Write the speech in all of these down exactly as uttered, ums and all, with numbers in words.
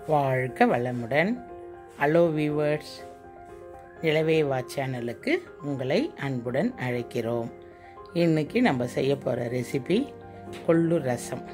வாழ்க வளமுடன். Hello viewers, நிலவே வா சேனலுக்கு உங்களை அன்புடன் அழைக்கிறோம். இன்றைக்கி நம்ம செய்ய போகிற ரெசிபி கொள்ளு ரசம்.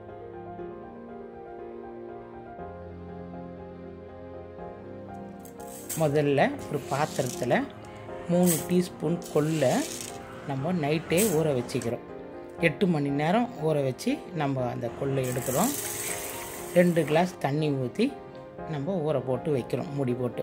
முதல்ல ஒரு பாத்திரத்தில் மூணு டீஸ்பூன் கொள்ளை நம்ம நைட்டே ஊற வச்சுக்கிறோம். எட்டு மணி நேரம் ஊற வச்சு நம்ம அந்த கொள்ளை எடுக்கிறோம். ரெண்டு கிளாஸ் தண்ணி ஊற்றி நம்ம ஊற போட்டு வைக்கிறோம், மூடி போட்டு.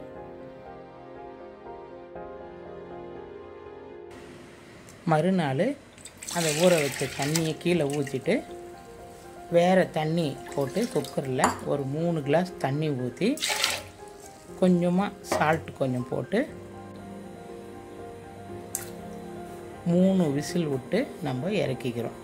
மறுநாள் அந்த ஊற வச்ச தண்ணியை கீழே ஊற்றிட்டு வேறு தண்ணி போட்டு குக்கரில் ஒரு மூணு கிளாஸ் தண்ணி ஊற்றி கொஞ்சமாக சால்ட் கொஞ்சம் போட்டு மூணு விசில் விட்டு நம்ம இறக்கிக்கிறோம்.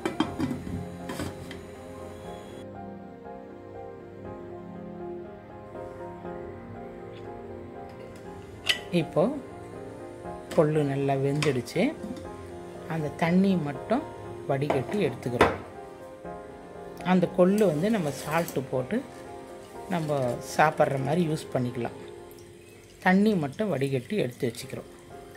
இப்போது கொள்ளு நல்லா வெந்துடுச்சு. அந்த தண்ணி மட்டும் வடிகட்டி எடுத்துக்கிறோம். அந்த கொள்ளு வந்து நம்ம சால்ட்டு போட்டு நம்ம சாப்பிட்ற மாதிரி யூஸ் பண்ணிக்கலாம். தண்ணி மட்டும் வடிகட்டி எடுத்து வச்சுக்கிறோம்.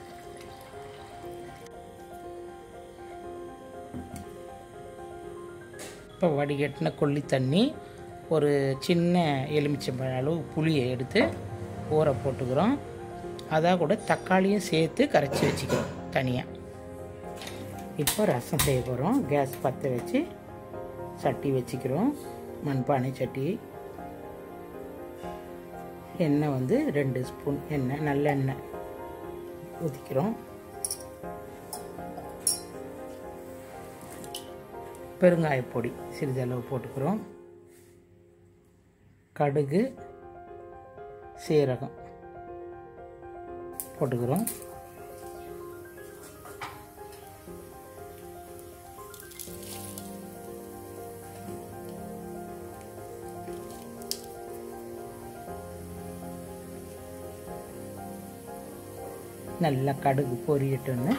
இப்போ வடிகட்டின கொள்ளி தண்ணி ஒரு சின்ன எலுமிச்சம்பழம் அளவு புளியை எடுத்து ஊற போட்டுக்கிறோம். அதான் கூட தக்காளியும் சேர்த்து கரைச்சி வச்சுக்கிறோம் தனியாக. இப்போ ரசம் செய்ய போகிறோம். கேஸ் பற்ற வச்சு சட்டி வச்சுக்கிறோம், மண்பானை சட்டி. எண்ணெய் வந்து ரெண்டு ஸ்பூன் எண்ணெய், நல்லெண்ணெய் ஊற்றிக்கிறோம். பெருங்காயப்பொடி சிறிதளவு போட்டுக்கிறோம். கடுகு, சீரகம் போட்டுக்கிறோம். நல்லா கடுகு பொரியட்டுன்னு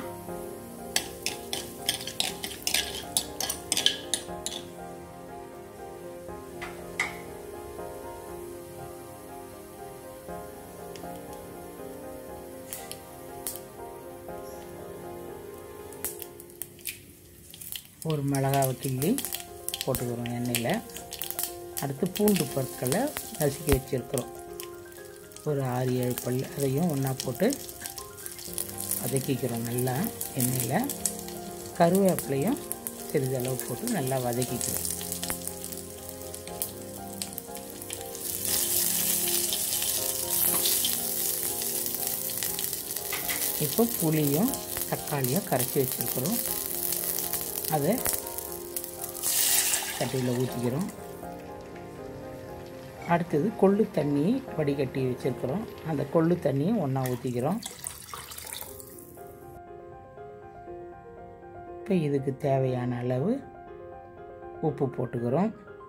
ஒரு மிளகாவை கிள்ளி போட்டுக்கிறோம் எண்ணெயில். அடுத்து பூண்டு பற்களை நசுக்கி வச்சுருக்கிறோம், ஒரு ஆறு ஏழு பல். அதையும் ஒன்றா போட்டு வதக்கிக்கிறோம் நல்லா எண்ணெயில். கருவேப்பிலையும் சிறிதளவு போட்டு நல்லா வதக்கிக்கிறோம். இப்போ புளியும் தக்காளியும் கரைச்சி வச்சுருக்கிறோம். அதை சட்டியில் ஊற்றிக்கிறோம். அடுத்தது கொள்ளு தண்ணி வடிகட்டி வச்சுருக்கிறோம். அந்த கொள்ளு தண்ணியும் ஒன்றா ஊற்றிக்கிறோம். இப்போ இதுக்கு தேவையான அளவு உப்பு போட்டுக்கிறோம்.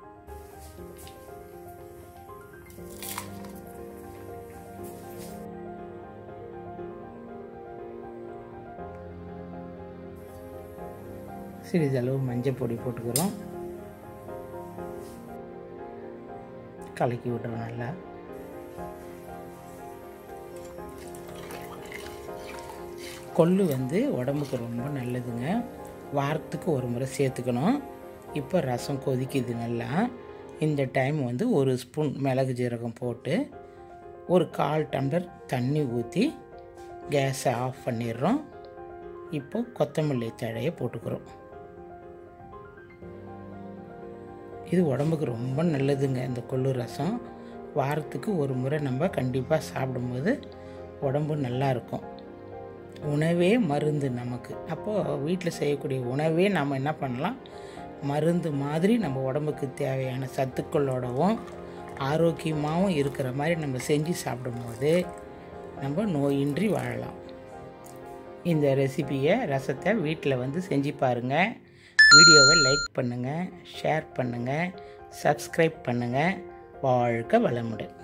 சிறிதளவு மஞ்சள் பொடி போட்டுக்கிறோம். கலக்கி விட்டுறோம் நல்லா. கொள்ளு வந்து உடம்புக்கு ரொம்ப நல்லதுங்க. வாரத்துக்கு ஒரு முறை சேர்த்துக்கணும். இப்போ ரசம் கொதிக்குது நல்லா. இந்த டைம் வந்து ஒரு ஸ்பூன் மிளகு ஜீரகம் போட்டு ஒரு கால் டம்ளர் தண்ணி ஊற்றி கேஸை ஆஃப் பண்ணிடுறோம். இப்போ கொத்தமல்லி தழையை போட்டுக்கிறோம். இது உடம்புக்கு ரொம்ப நல்லதுங்க. இந்த கொள்ளு ரசம் வாரத்துக்கு ஒரு முறை நம்ம கண்டிப்பாக சாப்பிடும்போது உடம்பு நல்லாயிருக்கும். உணவே மருந்து நமக்கு. அப்போது வீட்டில் செய்யக்கூடிய உணவே நம்ம என்ன பண்ணலாம், மருந்து மாதிரி நம்ம உடம்புக்கு தேவையான சத்துக்களோடவும் ஆரோக்கியமாகவும் இருக்கிற மாதிரி நம்ம செஞ்சு சாப்பிடும்போது நம்ம நோயின்றி வாழலாம். இந்த ரெசிபியை ரசத்தை வீட்டில் வந்து செஞ்சு பாருங்கள். வீடியோவை லைக் பண்ணுங்கள், ஷேர் பண்ணுங்கள், சப்ஸ்கிரைப் பண்ணுங்கள். வாழ்க வளமுடன்.